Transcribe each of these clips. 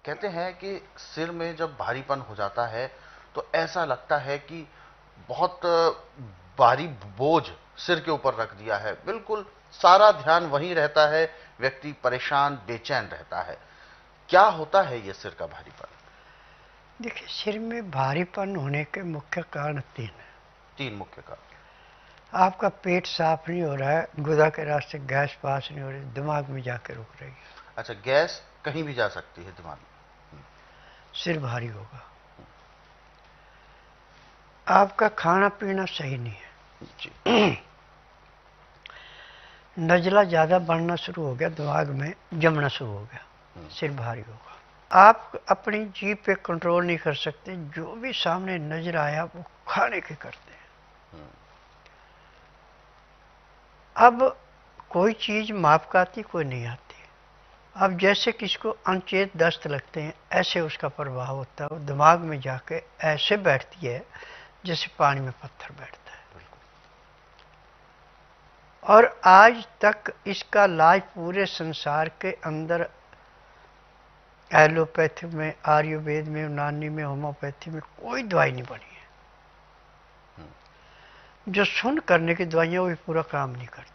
कहते हैं कि सिर में जब भारीपन हो जाता है तो ऐसा लगता है कि बहुत भारी बोझ सिर के ऊपर रख दिया है, बिल्कुल सारा ध्यान वहीं रहता है, व्यक्ति परेशान बेचैन रहता है। क्या होता है ये सिर का भारीपन? देखिए, सिर में भारीपन होने के मुख्य कारण तीन है। तीन मुख्य कारण। आपका पेट साफ नहीं हो रहा है, गुदा के रास्ते गैस पास नहीं हो रही, दिमाग में जाके रुक रही है, अच्छा, गैस कहीं भी जा सकती है दिमाग में। सिर भारी होगा। आपका खाना पीना सही नहीं जी। है, नजला ज़्यादा बढ़ना शुरू हो गया, दिमाग में जमना शुरू हो गया, सिर भारी होगा। आप अपनी जीभ पे कंट्रोल नहीं कर सकते, जो भी सामने नजर आया वो खाने के करते हैं। अब कोई चीज़ माप का आती, कोई नहीं आती। अब जैसे किसको अनचेत दस्त लगते हैं, ऐसे उसका प्रभाव होता है, वो दिमाग में जाके ऐसे बैठती है जैसे पानी में पत्थर बैठता है। और आज तक इसका इलाज पूरे संसार के अंदर एलोपैथी में, आयुर्वेद में, यूनानी में, होम्योपैथी में कोई दवाई नहीं बनी है। जो सुन करने की दवाइयां वो भी पूरा काम नहीं करती।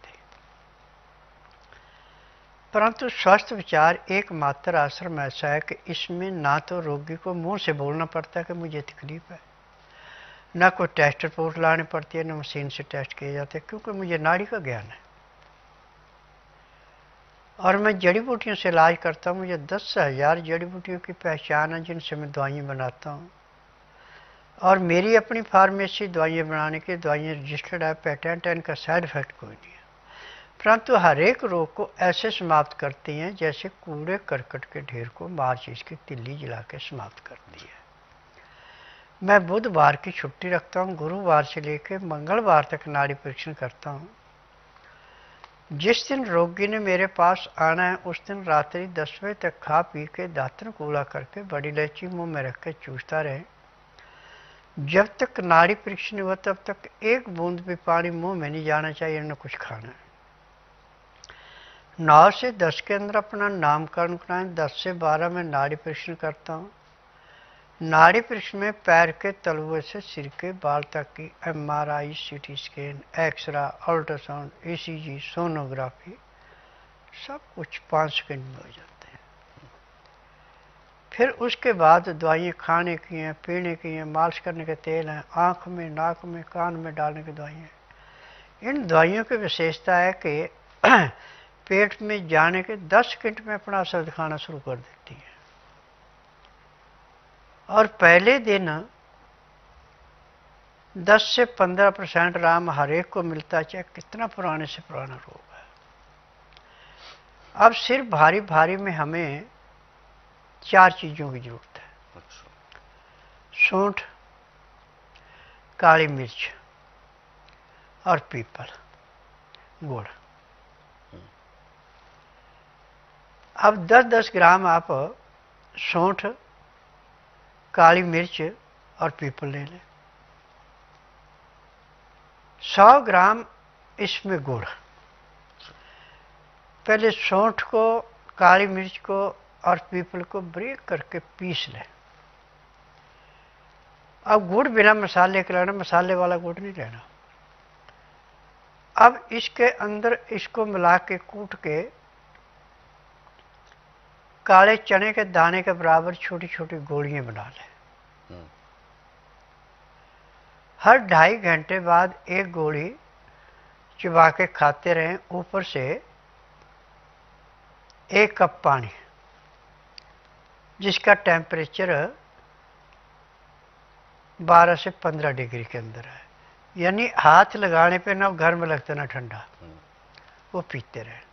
परंतु स्वस्थ विचार एकमात्र आश्रम ऐसा है कि इसमें ना तो रोगी को मुंह से बोलना पड़ता है कि मुझे तकलीफ है, ना कोई टेस्ट रिपोर्ट लानी पड़ती है, ना मशीन से टेस्ट किए जाते हैं, क्योंकि मुझे नाड़ी का ज्ञान है और मैं जड़ी बूटियों से इलाज करता हूँ। मुझे 10,000 जड़ी बूटियों की पहचान है जिनसे मैं दवाइयाँ बनाता हूँ, और मेरी अपनी फार्मेसी दवाइयाँ बनाने की, दवाइयाँ रजिस्टर्ड है, पेटेंट है, इनका साइड इफेक्ट कोई नहीं है। परंतु हर एक रोग को ऐसे समाप्त करती हैं जैसे कूड़े करकट के ढेर को माचिस की तिल्ली जला के समाप्त करती है। मैं बुधवार की छुट्टी रखता हूँ, गुरुवार से लेकर मंगलवार तक नाड़ी परीक्षण करता हूँ। जिस दिन रोगी ने मेरे पास आना है उस दिन रात्रि 10 बजे तक खा पी के दातन कूला करके बड़ी इलायची मुंह में रख के चूसता रहे। जब तक नाड़ी परीक्षण हुआ तब तक एक बूंद भी पानी मुंह में नहीं जाना चाहिए, न कुछ खाना है। 9 से 10 के अंदर अपना नामकरण कराएं। 10 से 12 में नाड़ी परीक्षण करता हूँ। नाड़ी परीक्षण में पैर के तलवे से सिर के बाल तक की MRI, CT स्कैन, एक्सरा, अल्ट्रासाउंड, ECG, सोनोग्राफी सब कुछ 5 सेकंड में हो जाते हैं। फिर उसके बाद दवाइयाँ खाने की हैं, पीने की हैं, मालिश करने के तेल हैं, आँख में, नाक में, कान में डालने की दवाइयाँ हैं। इन दवाइयों की विशेषता है कि पेट में जाने के 10 सेकंड में अपना असर दिखाना शुरू कर देती है, और पहले दिन 10 से 15% आराम हर एक को मिलता है, चाहे कितना पुराने से पुराना रोग है। अब सिर भारी भारी में हमें 4 चीज़ों की जरूरत है। सूंठ, काली मिर्च और पीपल, गुड़। अब 10-10 ग्राम आप सूंठ, काली मिर्च और पीपल ले लें। 100 ग्राम इसमें गुड़। पहले सूंठ को, काली मिर्च को और पीपल को ब्रेक करके पीस लें। अब गुड़ बिना मसाले के लेना, मसाले वाला गुड़ नहीं लेना। अब इसके अंदर इसको मिला के कूट के काले चने के दाने के बराबर छोटी छोटी गोलियां बना लें। हर 2.5 घंटे बाद एक गोली चबा के खाते रहें। ऊपर से 1 कप पानी जिसका टेम्परेचर 12 से 15 डिग्री के अंदर है, यानी हाथ लगाने पे ना घर में लगता ना ठंडा, वो पीते रहें।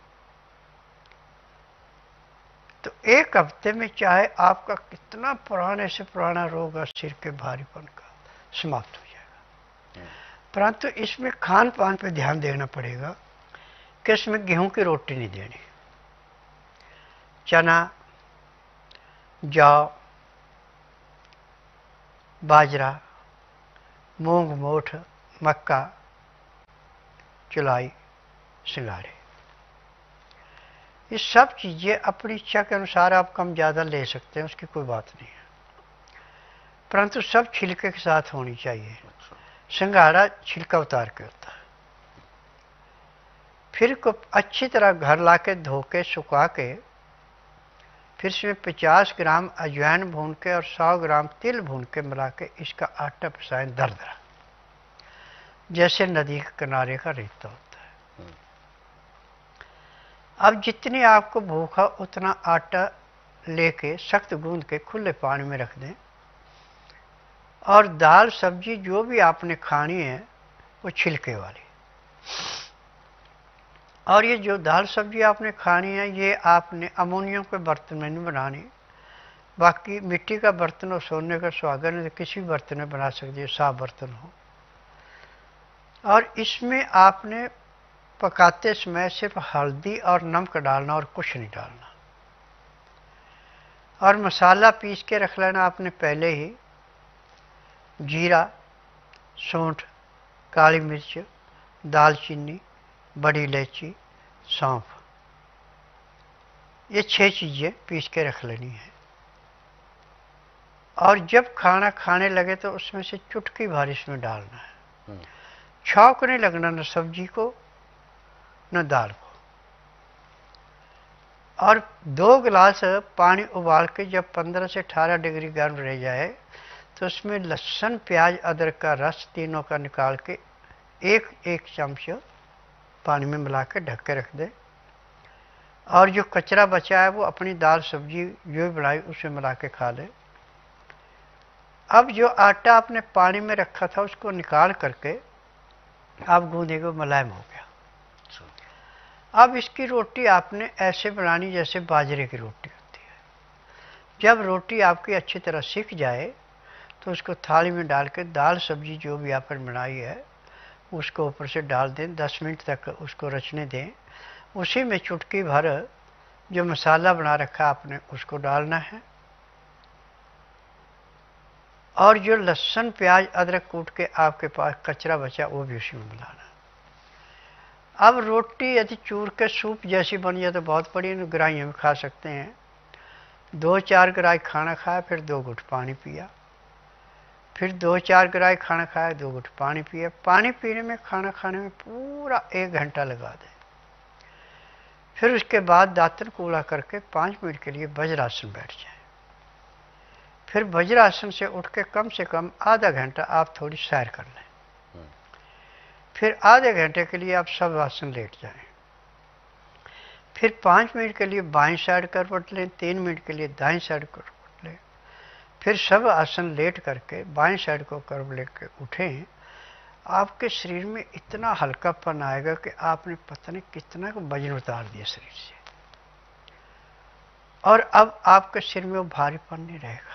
तो 1 हफ्ते में चाहे आपका कितना पुराने से पुराना रोग है सिर के भारीपन का, समाप्त हो जाएगा। परंतु इसमें खान पान पे ध्यान देना पड़ेगा कि इसमें गेहूं की रोटी नहीं देनी। चना, जौ, बाजरा, मूंग, मोठ, मक्का, चुलाई, सिंगाड़े, ये सब चीज़ें अपनी इच्छा के अनुसार आप कम ज़्यादा ले सकते हैं, उसकी कोई बात नहीं है, परंतु सब छिलके के साथ होनी चाहिए। सिंघाड़ा छिलका उतार के होता है। फिर को अच्छी तरह घर लाके धो के सुखा के फिर इसमें 50 ग्राम अजवाइन भून के और 100 ग्राम तिल भून के मिला के इसका आटा पिसाएं दरदरा, जैसे नदी के किनारे का रेता होता है। अब जितनी आपको भूख है उतना आटा लेके सख्त गूंद के खुले पानी में रख दें, और दाल सब्जी जो भी आपने खानी है वो छिलके वाली, और ये जो दाल सब्जी आपने खानी है ये आपने अमोनियम के बर्तन में नहीं बनानी, बाकी मिट्टी का बर्तन और सोने का सुहागन है तो किसी भी बर्तन में बना सकते हैं, साफ बर्तन हो। और इसमें आपने पकाते समय सिर्फ हल्दी और नमक डालना और कुछ नहीं डालना, और मसाला पीस के रख लेना आपने पहले ही, जीरा, सौंठ, काली मिर्च, दालचीनी, बड़ी इलायची, सौंफ, ये 6 चीज़ें पीस के रख लेनी है। और जब खाना खाने लगे तो उसमें से चुटकी भर इसमें डालना है, छौंक नहीं लगना न सब्जी को न दाल को। और 2 गिलास पानी उबाल के जब 15 से 18 डिग्री गर्म रह जाए तो उसमें लहसुन, प्याज, अदरक का रस तीनों का निकाल के एक चम्मच पानी में मिला के ढक के रख दे, और जो कचरा बचा है वो अपनी दाल सब्जी जो बनाई उसे मिला के खा ले। अब जो आटा आपने पानी में रखा था उसको निकाल करके आप गूंदेंगे, मुलायम हो गया। अब इसकी रोटी आपने ऐसे बनानी जैसे बाजरे की रोटी होती है। जब रोटी आपकी अच्छी तरह सिक जाए तो उसको थाली में डाल के दाल सब्जी जो भी आपने बनाई है उसको ऊपर से डाल दें, 10 मिनट तक उसको रचने दें। उसी में चुटकी भर जो मसाला बना रखा आपने उसको डालना है, और जो लहसुन, प्याज, अदरक कूट के आपके पास कचरा बचा वो भी उसी में मिलाना। अब रोटी यदि चूर के सूप जैसी बन जाए तो बहुत बड़ी गराही में खा सकते हैं। 2-4 गराही खाना खाया, फिर 2 घुट पानी पिया, फिर 2-4 गराही खाना खाया, 2 घुट पानी पिया। पानी पीने में, खाना खाने में पूरा 1 घंटा लगा दें। फिर उसके बाद दातन कूड़ा करके 5 मिनट के लिए वज्रासन बैठ जाएं। फिर वज्रासन से उठ के कम से कम आधा घंटा आप थोड़ी सैर कर लें। फिर आधे घंटे के लिए आप शवासन लेट जाएं। फिर 5 मिनट के लिए बाएं साइड करवट लें, 3 मिनट के लिए दाएं साइड करवट लें। फिर सब आसन लेट करके बाएं साइड को करव लेके उठें। आपके शरीर में इतना हल्कापन आएगा कि आपने पता नहीं कितना वजन उतार दिया शरीर से, और अब आपके सिर में वो भारीपन नहीं रहेगा।